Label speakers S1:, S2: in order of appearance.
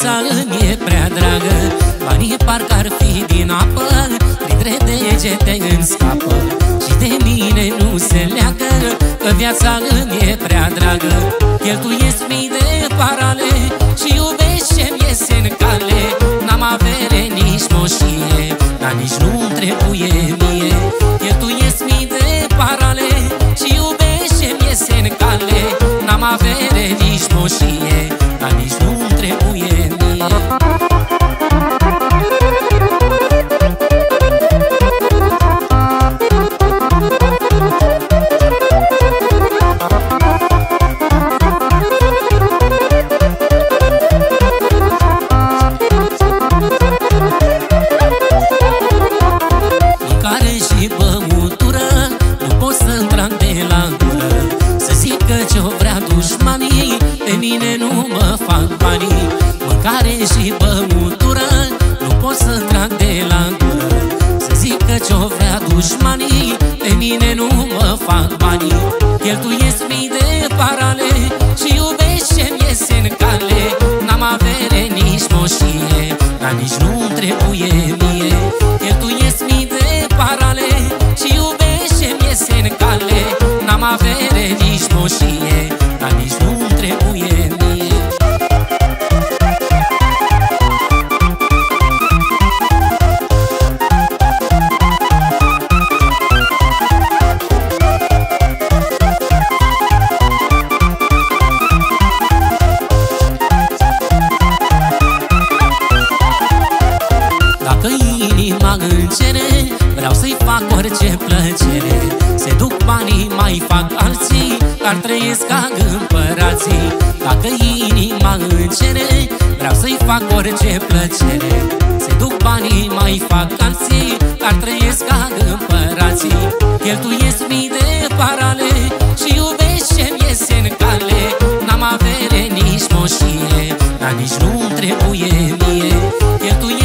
S1: viața îmi e prea dragă. Banii parcă ar fi din apă, printre degete îmi scapă. Și de mine nu se leagă, că viața îmi e prea dragă. Cheltuiesc mii de parale și iubesc ce-mi iese în cale. N-am avere nici moșie, dar nici nu-mi trebuie mie. Cheltuiesc mii de parale și iubesc ce-mi iese în cale. N-am avere nici moșie, dar nici nu-mi trebuie mie. Mâncare și băutură, nu pot să trag de la gură. Să zic că ce-o vrea dușmanii, pe mine nu mă fac banii. Cheltuiesc mii de parale și iubesc ce-mi iese în cale. N-am avere nici moșie, dar nici nu-mi trebuie mie. Cheltuiesc mii de parale și iubesc ce-mi iese în cale. N-am avere nici moșie, dar nici nu-mi trebuie mie. Îmi cere, vreau să-i fac orice plăcere. Se duc banii, mai fac alții, dar trăiesc ca împărații. Dacă inima îmi cere, vreau să-i fac orice plăcere. Se duc banii, mai fac alții, dar trăiesc ca împărații. Cheltuiesc mii de parale și iubesc ce-mi iese în cale. N-am avere nici moșie, dar nici nu-mi trebuie mie. Cheltuiesc